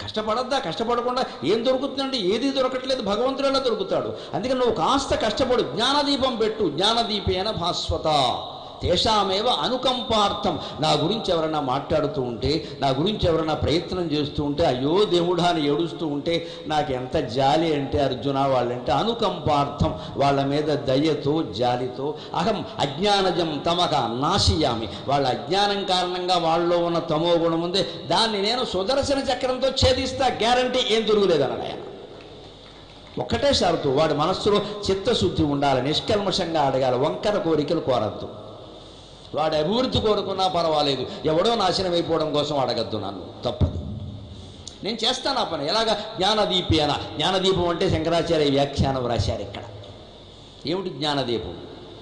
కష్టపడద్దా? కష్టపడకుండా ఏం దొరుకుతుందండి? ఏది దొరకట్లేదు, భగవంతుడు ఎలా దొరుకుతాడు? అందుకని నువ్వు కాస్త కష్టపడు, జ్ఞానదీపం పెట్టు. జ్ఞానదీపేన భాస్వత తేషామేవ అనుకంపార్థం. నా గురించి ఎవరైనా మాట్లాడుతూ ఉంటే, నా గురించి ఎవరైనా ప్రయత్నం చేస్తూ ఉంటే, అయ్యో దేవుడా అని ఏడుస్తూ ఉంటే నాకు ఎంత జాలి అంటే అర్జున వాళ్ళంటే అనుకంపార్థం, వాళ్ళ మీద దయతో జాలితో. అహం అజ్ఞానజం తమక నాశయామి. వాళ్ళ అజ్ఞానం కారణంగా వాళ్ళలో ఉన్న తమో గుణం ఉంది, దాన్ని నేను సుదర్శన చక్రంతో ఛేదిస్తా, గ్యారంటీ, ఏం తిరుగులేదన్నాడు ఆయన. ఒక్కటే షరతు, వాడి మనస్సులో చిత్తశుద్ధి ఉండాలి, నిష్కల్మషంగా అడగాలి, వంకర కోరికలు కోరద్దు. వాడు అభివృద్ధి కోరుకున్నా పర్వాలేదు, ఎవడో నాశనం అయిపోవడం కోసం అడగద్దు నన్ను, తప్పదు. నేను చేస్తాను ఆ పని. ఎలాగా? జ్ఞానదీపేన. జ్ఞానదీపం అంటే శంకరాచార్య వ్యాఖ్యానం రాశారు ఇక్కడ. ఏమిటి జ్ఞానదీపం?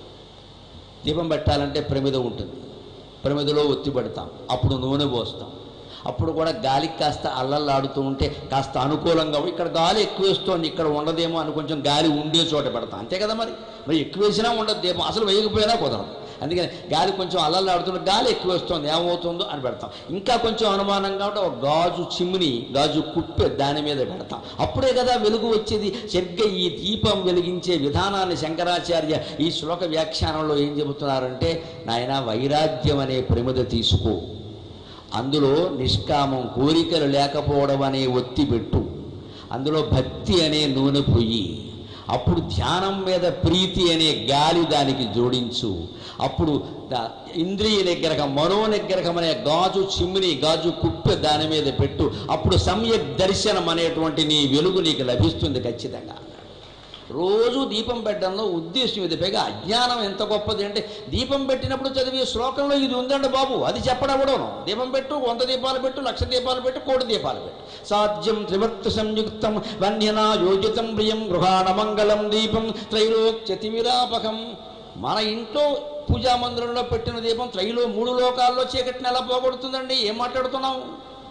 దీపం పెట్టాలంటే ప్రమిద ఉంటుంది, ప్రమిదలో ఒత్తి పెడతాం, అప్పుడు నూనె పోస్తాం. అప్పుడు కూడా గాలికి కాస్త అల్లల్లాడుతూ ఉంటే కాస్త అనుకూలంగా, ఇక్కడ గాలి ఎక్కువ వేస్తోంది, ఇక్కడ ఉండదేమో అని కొంచెం గాలి ఉండే చోట పెడతాం, అంతే కదా. మరి ఎక్కువ వేసినా ఉండదు దీపం, అసలు వేయకపోయినా కుదరదు. అందుకని గాలి కొంచెం అల్లల్లాడుతుంటే గాలి ఎక్కువ వస్తుంది, ఏమవుతుందో అని పెడతాం. ఇంకా కొంచెం అనుమానంగా ఉంటే ఒక గాజు చిమ్ని, గాజు కుప్పె దాని మీద పెడతాం, అప్పుడే కదా వెలుగు వచ్చేది. సరిగ్గా ఈ దీపం వెలిగించే విధానాన్ని శంకరాచార్య ఈ శ్లోక వ్యాఖ్యానంలో ఏం చెబుతున్నారంటే, నాయన వైరాగ్యం అనే ప్రమిద తీసుకో, అందులో నిష్కామం, కోరికలు లేకపోవడం అనే ఒత్తి పెట్టు, అందులో భక్తి అనే నూనె పొయ్యి, అప్పుడు ధ్యానం మీద ప్రీతి అనే గాలి దానికి జోడించు, అప్పుడు ఇంద్రియ నిగ్రహం, మనో నిగ్రహం అనే గాజు చిమ్ని, గాజు కుప్పె దాని మీద పెట్టు, అప్పుడు సమ్యక్ దర్శనం అనేటువంటి నీ వెలుగు నీకు లభిస్తుంది ఖచ్చితంగా. రోజు దీపం పెట్టడంలో ఉద్దేశం ఇది. పైగా అజ్ఞానం ఎంత గొప్పది అంటే, దీపం పెట్టినప్పుడు చదివే శ్లోకంలో ఇది ఉందండి బాబు, అది చెప్పడవడం. దీపం పెట్టు, 100 దీపాలు పెట్టు, 1,00,000 దీపాలు పెట్టు, 1,00,00,000 దీపాలు పెట్టు. సాధ్యం త్రివర్త సంయుక్తం వన్యనా యోజితం ప్రియం గృహాణ మంగళం దీపం త్రైలోక్యతిమిరాపకం. మన ఇంట్లో పూజా మందిరంలో పెట్టిన దీపం 3 లోకాల్లో చీకటిని ఎలా పోగొడుతుందండి? ఏం మాట్లాడుతున్నావు?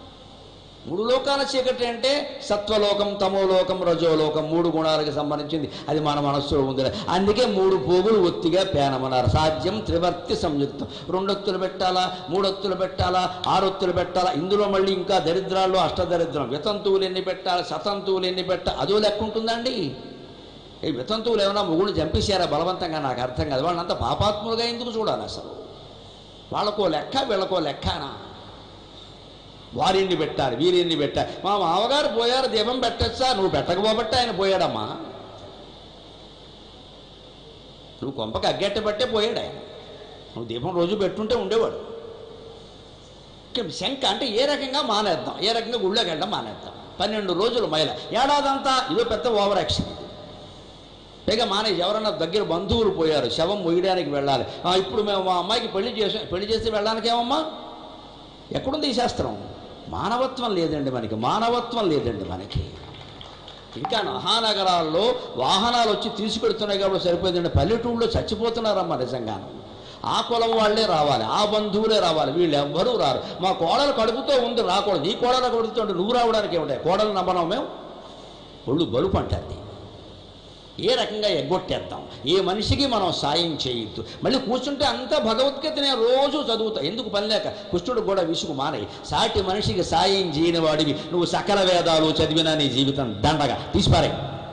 3 లోకాల చీకటి అంటే సత్వలోకం, తమోలోకం, రజోలోకం, 3 గుణాలకు సంబంధించింది. అది మన మనస్సులో ఉంది. అందుకే 3 పోగులు ఒత్తిగా పేనమన్నారు. సాధ్యం త్రివర్తి సంయుక్తం. 2 ఒత్తులు పెట్టాలా, 3 ఒత్తులు పెట్టాలా, 6 ఒత్తులు పెట్టాలా. ఇందులో మళ్ళీ ఇంకా దరిద్రాల్లో అష్టదరిద్రం, వితంతువులు ఎన్ని పెట్టాలి, శతంతువులు ఎన్ని పెట్టాలి, అదో లెక్క ఉంటుందండి. ఈ వితంతువులు ఏమైనా మొగుళ్ళు చంపేశారా బలవంతంగా? నాకు అర్థం కాదు. వాళ్ళంతా పాపాత్ములుగా ఎందుకు చూడాలి అసలు? వాళ్ళకో లెక్క, వీళ్ళకో లెక్కనా? వారిని పెట్టాలి, వీరిని పెట్టాలి. మా మామగారు పోయారు, దీపం పెట్టచ్చా? నువ్వు పెట్టకపోబట్టే ఆయన పోయాడమ్మా. నువ్వు కొంపకి అగ్గెట్ట పట్టే పోయాడు ఆయన. నువ్వు దీపం రోజు పెట్టుంటే ఉండేవాడు. శంక అంటే ఏ రకంగా మానేద్దాం, ఏ రకంగా గుళ్ళోకి వెళ్ళడం మానేద్దాం. 12 రోజులు మైల, ఏడాదంతా ఇదో పెద్ద ఓవర్ యాక్షన్. పైగా మానేసి ఎవరన్నా దగ్గర బంధువులు పోయారు, శవం మొయ్యడానికి వెళ్ళాలి. ఇప్పుడు మేము మా అమ్మాయికి పెళ్లి చేసి వెళ్ళడానికి ఏమమ్మా? ఎక్కడుంది ఈ శాస్త్రం? మానవత్వం లేదండి మనకి, మానవత్వం లేదండి మనకి. ఇంకా మహానగరాల్లో వాహనాలు వచ్చి తీసుకెడుతున్నాయి కాబట్టి సరిపోయిందండి. పల్లెటూళ్ళలో చచ్చిపోతున్నారమ్మా నిజంగాను. ఆ కులం వాళ్ళే రావాలి, ఆ బంధువులే రావాలి, వీళ్ళు ఎవ్వరూ రారు. మా కోడలు కడుపుతో ఉంది, రాకూడదు. నీ కోడలు కడుపుతో ఉంటే నువ్వు రావడానికి ఏమిటాయి? కోడలు నమ్మనం మేము, ఒళ్ళు బలుపు అంటారు. ఏ రకంగా ఎగ్గొట్టేద్దాం? ఏ మనిషికి మనం సాయం చేయొద్దు. మళ్ళీ కూర్చుంటే అంతా భగవద్గీత నేను రోజు చదువుతా, ఎందుకు పని లేక. కృష్ణుడు కూడా విసుగు మానే. సాటి మనిషికి సాయం చేయని వాడివి నువ్వు సకల వేదాలు చదివినా నీ జీవితం దండగా తీసిపారే.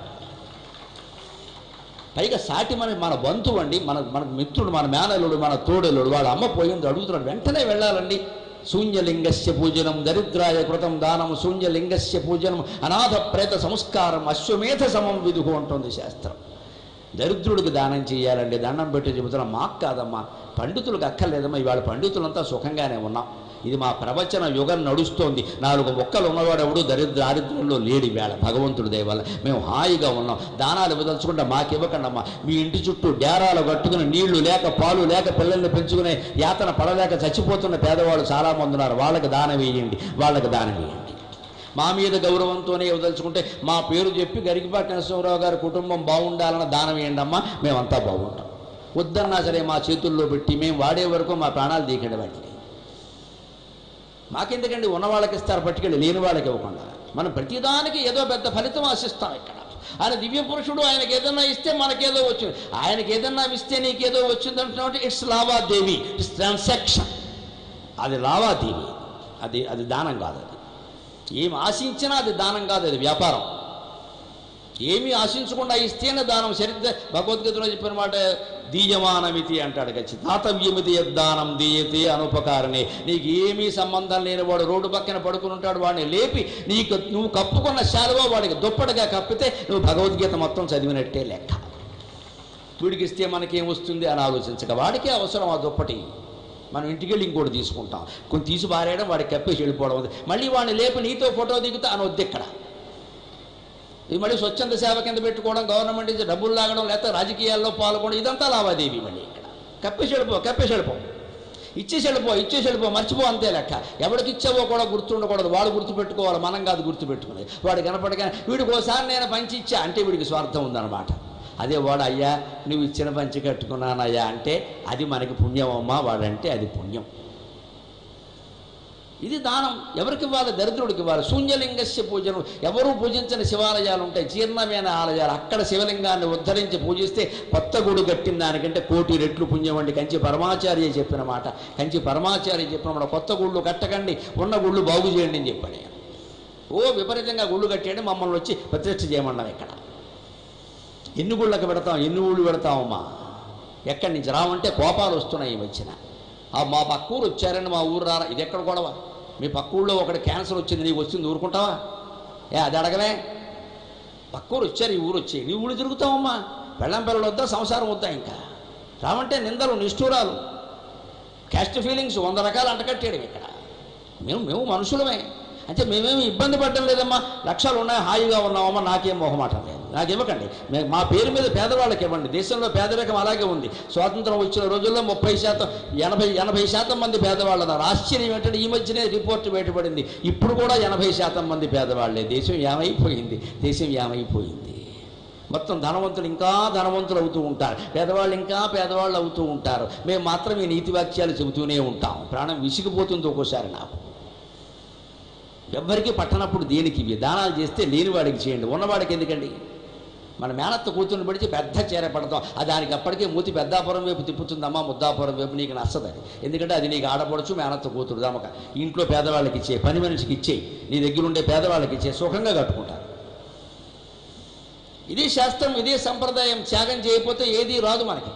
పైగా సాటి మన బంధువు అండి, మన మిత్రుడు, మన మేనల్లుడు, మన తోడలుడు, వాడు అమ్మ పోయింది అడుగుతున్నాడు, వెంటనే వెళ్ళాలండి. శూన్యలింగస్య పూజనం దరిద్రాయ కృతం దానం, శూన్యలింగస్య పూజనం అనాథ ప్రేత సంస్కారం, అశ్వమేధ సమం విదుగు అంటుంది శాస్త్రం. దరిద్రుడికి దానం చేయాలండి. దండం పెట్టి చెబుతున్నాం, మాకు కాదమ్మా, పండితులకు అక్కర్లేదమ్మా. ఇవాళ పండితులంతా సుఖంగానే ఉన్నాం. ఇది మా ప్రవచన యుగం నడుస్తోంది. 4 మొక్కలు ఉన్నవాడెవడు దారిద్ర్యంలో లేడి వేళ భగవంతుడి దయ వల్ల మేము హాయిగా ఉన్నాం. దానాలు ఇవ్వదలుచుకుంటే మాకివ్వకండమ్మా. మీ ఇంటి చుట్టూ డేరాలు కట్టుకుని నీళ్లు లేక పాలు లేక పిల్లల్ని పెంచుకునే యాతన పడలేక చచ్చిపోతున్న పేదవాళ్ళు చాలామంది ఉన్నారు. వాళ్ళకి దానం వేయండి, వాళ్ళకి దానం వేయండి. మా మీద గౌరవంతోనే ఇవ్వదలుచుకుంటే మా పేరు చెప్పి గరికపాటి నరసింహరావు గారి కుటుంబం బాగుండాలన్న దానం వేయండి అమ్మా, మేమంతా బాగుంటాం. వద్దన్నా సరే మా చేతుల్లో పెట్టి మేము వాడే వరకు మా ప్రాణాలు దీకండి వాటిని. మాకెందుకండి? ఉన్న వాళ్ళకి ఇస్తారు పట్టుకెళ్ళి, లేని వాళ్ళకి ఇవ్వకుండా. మనం ప్రతిదానికి ఏదో పెద్ద ఫలితం ఆశిస్తాం ఇక్కడ. ఆయన దివ్య పురుషుడు, ఆయనకి ఏదన్నా ఇస్తే మనకేదో వచ్చింది, ఆయనకి ఏదన్నా ఇస్తే నీకేదో వచ్చింది అంటున్నావు. ఇట్స్ లావాదేవీ, ఇట్స్ ట్రాన్సాక్షన్. అది లావాదేవీ, అది దానం కాదు. అది ఏమి ఆశించినా అది దానం కాదు, అది వ్యాపారం. ఏమీ ఆశించకుండా ఇస్తేనే దానం. చరిత్ర భగవద్గీతలో చెప్పిన మాట దీయమానమితి అంటాడు. దాతవ్యమితి యద్దానం దీయతే అనుపకారనే. నీకు ఏమీ సంబంధం లేనివాడు రోడ్డు పక్కన పడుకుని ఉంటాడు, వాడిని లేపి నువ్వు కప్పుకున్న శాలువా వాడికి దుప్పటిగా కప్పితే నువ్వు భగవద్గీత మొత్తం చదివినట్టే లెక్క. వీడికి ఇస్తే మనకేం వస్తుంది అని ఆలోచించక వాడికే అవసరం ఆ దుప్పటి. మనం ఇంటికి వెళ్ళి ఇంకోటి తీసుకుంటాం, కొన్ని తీసి పారేయడం, వాడికి కప్పేసి వెళ్ళిపోవడం ఉంది. మళ్ళీ వాడిని లేపి నీతో ఫోటో దిగుతా అని వద్దు ఇక్కడ. ఇది మళ్ళీ స్వచ్ఛంద సేవ కింద పెట్టుకోవడం, గవర్నమెంట్ నుంచి డబ్బులు లాగడం, లేకపోతే రాజకీయాల్లో పాల్గొనడం, ఇదంతా లావాదేవీ. మళ్ళీ ఇక్కడ కప్పేసి వెళ్ళిపో, ఇచ్చేసి వెళ్ళిపో, మర్చిపో, అంతే లెక్క. ఎవరికి ఇచ్చావో కూడా గుర్తుండకూడదు, వాడు గుర్తుపెట్టుకోవాలి, మనం కాదు గుర్తుపెట్టుకునేది. వాడు కనపడగానే వీడికి ఒకసారి నేను పంచి ఇచ్చా అంటే వీడికి స్వార్థం ఉందన్నమాట. అదే వాడు అయ్యా నువ్వు ఇచ్చిన పంచి కట్టుకున్నానయ్యా అంటే అది మనకి పుణ్యం అమ్మా, వాడంటే అది పుణ్యం. ఇది దానం. ఎవరికి ఇవ్వాలి? దరిద్రుడికి ఇవ్వాలి. శూన్యలింగస్య పూజను. ఎవరూ పూజించని శివాలయాలు ఉంటాయి, జీర్ణమైన ఆలయాలు. అక్కడ శివలింగాన్ని ఉద్ధరించి పూజిస్తే కొత్త గుడి కట్టిన దానికంటే 1,000,000 రెట్లు పుణ్యం అండి. కంచి పరమాచార్య చెప్పిన మాట. కొత్త గుళ్ళు కట్టకండి, ఉన్న గుళ్ళు బాగు చేయండి అని చెప్పాడు. విపరీతంగా గుళ్ళు కట్టేయండి, మమ్మల్ని వచ్చి ప్రతిష్ఠ చేయమన్నాం. ఇక్కడ ఎన్ని గుళ్ళకి పెడతాం, ఎన్ని ఊళ్ళు పెడతామమ్మా? ఎక్కడి నుంచి రావంటే కోపాలు వస్తున్నాయి ఈ మధ్యన. మా పక్క ఊరు వచ్చారని మా ఊరు రారా, ఇది ఎక్కడ గొడవ? మీ పక్క ఊళ్ళో ఒకటి క్యాన్సర్ వచ్చింది, నీకు వచ్చింది ఊరుకుంటావా? అది అడగలే. పక్క ఊరు వచ్చారు, ఈ ఊరు వచ్చి నీ ఊళ్ళు తిరుగుతావమ్మా? పెళ్ళం పిల్లలు వద్దా, సంసారం వద్దా? ఇంకా రావంటే నిందలు, నిష్ఠూరాలు, క్యాస్ట్ ఫీలింగ్స్ 100 రకాలు అంటకట్టేయడం. ఇక్కడ మేము మనుషులమే. అంటే మేమేమి ఇబ్బంది పడడం లేదమ్మా, లక్షలు ఉన్నాయి, హాయిగా ఉన్నామమ్మా, నాకేం మొహమాటం లేదు, నాకు ఇవ్వకండి. మా పేరు మీద పేదవాళ్ళకి ఇవ్వండి. దేశంలో పేదరికం అలాగే ఉంది. స్వాతంత్రం వచ్చిన రోజుల్లో 30%, 80% మంది పేదవాళ్ళు ఉన్నారు. ఆశ్చర్యం ఏంటంటే ఈ మధ్యనే రిపోర్ట్ బయటపడింది, ఇప్పుడు కూడా 80% మంది పేదవాళ్లే. దేశం ఏమైపోయింది. మొత్తం ధనవంతులు ఇంకా ధనవంతులు అవుతూ ఉంటారు, పేదవాళ్ళు ఇంకా పేదవాళ్ళు అవుతూ ఉంటారు. మేము మాత్రం ఈ నీతి వాక్యాలు చెబుతూనే ఉంటాం. ప్రాణం విసిగిపోతుంది ఒక్కోసారి నాకు. ఎవ్వరికీ పట్టనప్పుడు దేనికి దానాలు చేస్తే లేనివాడికి చేయండి, ఉన్నవాడికి ఎందుకండి? మన మేనత్త కూతుర్ని పడిచి పెద్ద చీర పడతాం, దానికి అప్పటికే మూతి పెద్దాపురం వైపు తిప్పుతుందమ్మా, ముద్దాపురం వైపు నీకు నచ్చదని. ఎందుకంటే అది నీకు ఆడపడచ్చు, మేనత్త కూతురు దమక. ఇంట్లో పేదవాళ్ళకి ఇచ్చే, పని మనిషికి ఇచ్చేయి, నీ దగ్గర ఉండే పేదవాళ్ళకి ఇచ్చే, సుఖంగా కట్టుకుంటారు. ఇదే శాస్త్రం, ఇదే సంప్రదాయం. త్యాగం చేయకపోతే ఏదీ రాదు మనకి.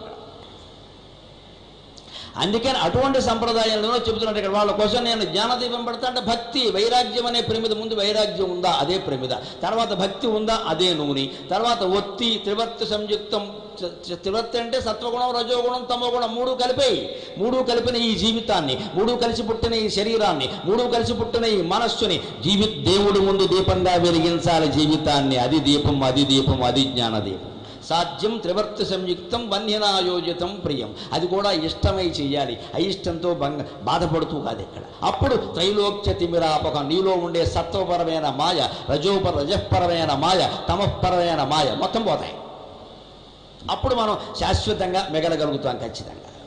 అందుకని అటువంటి సంప్రదాయంలో చెబుతున్నట్టు ఇక్కడ వాళ్ళ కోసం నేను జ్ఞానదీపం పెడతా అంటే భక్తి, వైరాగ్యం అనే ప్రమిద. ముందు వైరాగ్యం ఉందా, అదే ప్రమిద. తర్వాత భక్తి ఉందా, అదే నూనె. తర్వాత ఒత్తి, త్రివర్తి సంయుక్తం. త్రివర్తి అంటే సత్వగుణం, రజోగుణం, తమోగుణం, మూడు కలిపిన ఈ జీవితాన్ని, మూడు కలిసి పుట్టిన ఈ శరీరాన్ని, మూడు కలిసి పుట్టిన ఈ మనస్సుని దేవుడి ముందు దీపంగా వెలిగించాలి జీవితాన్ని. అది దీపం, అది జ్ఞానదీపం. సాధ్యం త్రివర్తి సంయుక్తం వన్యనాయోజితం ప్రియం. అది కూడా ఇష్టమై చెయ్యాలి, అయిష్టంతో బాధపడుతూ కాదు ఇక్కడ. అప్పుడు త్రైలోక్య తిమిరాపకం, నీలో ఉండే సత్వపరమైన మాయ, రజపరమైన మాయ, తమఃపరమైన మాయ మొత్తం పోతాయి. అప్పుడు మనం శాశ్వతంగా మిగలగలుగుతాం ఖచ్చితంగా.